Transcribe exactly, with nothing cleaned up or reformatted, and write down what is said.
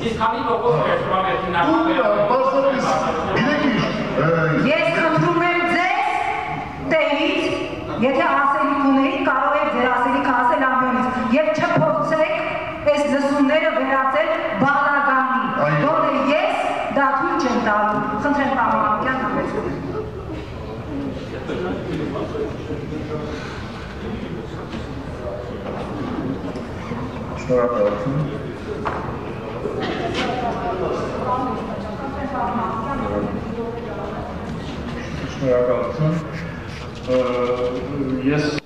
Իսկ քանի տոկոս կերպարվեցին Ես խնդրում եմ ձեզ տեղից, եթե ասելիք ունեիք, կարող եք ձեր ասելիքը ասել ամյոնից եւ չփորձեք այս լսումները վերածել բալագանի, որը ես դա թույլ չեմ տալու։ Խնդրեմ պարոն Մանուկյան համեցեք։ Շնորհակալություն։ Շնորհակալություն։ Ես